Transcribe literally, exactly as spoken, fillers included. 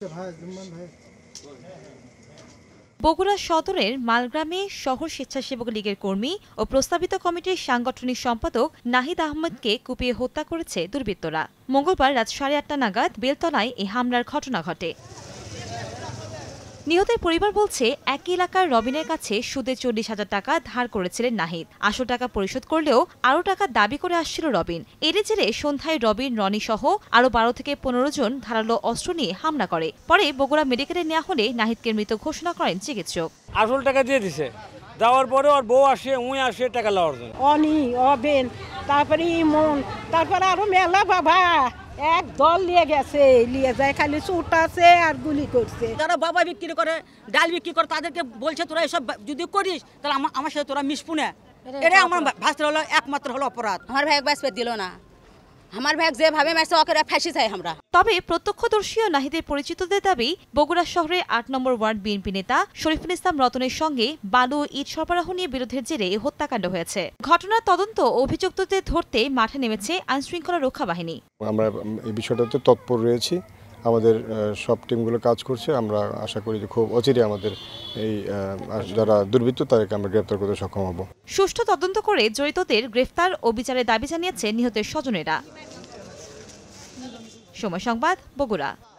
বগুড়া সদরের মালগ্রামে শহর স্বেচ্ছাসেবক লীগের কর্মী ও প্রস্তাবিত কমিটির সাংগঠনিক সম্পাদক নাহিদ আহমেদকে কুপিয়ে হত্যা করেছে দুর্বৃত্তরা। মঙ্গলবার রাত সাড়ে আটটা নাগাদ বেলতলায় এই হামলার ঘটনা ঘটে। নিহতের পরিবার বলছে, একই এলাকার রবিনের কাছে সুদে চল্লিশ হাজার টাকা ধার করেছিলেন নাহিদ। আসল টাকা পরিশোধ করলেও আরও টাকা দাবি করে আসছিল রবিন। এরই জেরে সন্ধ্যায় রবিন, রনি সহ আরও বারো থেকে পনেরো জন ধারালো অস্ত্র নিয়ে হামলা করে। পরে বগুড়া মেডিকেলে নেওয়া হলে নাহিদকে মৃত ঘোষণা করেন চিকিৎসক। আসল টাকা দিয়ে দিছে, দেওয়ার পরে ওর বউ আসে, উই আসে টাকা লওয়ার জন্য। অনি, অবেন, তারপরে ইমন, তারপরে আরো মেলা বাবা এক দল নিয়ে গেছে, নিয়ে যায় খালি চুট আছে আর গুলি করছে। যারা বাবা বিক্রি করে, ডাল বিক্রি করে, তাদেরকে বলছে তোরা এসব যদি করিস তাহলে আমার সাথে তোরা মিশবু না। এটা আমার ভাস্তার হলো একমাত্র হলো অপরাধ। আমার ভাই বাঁচতে দিল না, আমার ভাই যেভাবে মারছে ওকে ফাঁসি চাই আমরা। তবে প্রত্যক্ষদর্শী ও নাহিদের পরিচিতদের দাবি, বগুড়া শহরে আট নম্বর ওয়ার্ড বিএনপি নেতা শরীফুল ইসলাম রতনের সঙ্গে বালু ইট সরবরাহ নিয়ে বিরোধের জেরে হত্যাকাণ্ড হয়েছে। ঘটনার তদন্ত ও অভিযুক্তদের ধরতে মাঠে নেমেছে আইনশৃঙ্খলা রক্ষা বাহিনী। আমরা এই বিষয়টাতে তৎপর রয়েছি, আমাদের সব টিমগুলো কাজ করছে। আমরা আশা করি যে খুব অচিরে আমাদের এই যারা দুর্বৃত্ত তাদেরকে আমরা গ্রেফতার করতে সক্ষম হব। সুষ্ঠু তদন্ত করে জড়িতদের গ্রেফতার ও বিচারের দাবি জানিয়েছে নিহতের স্বজনেরা। সময় সংবাদ, বগুড়া।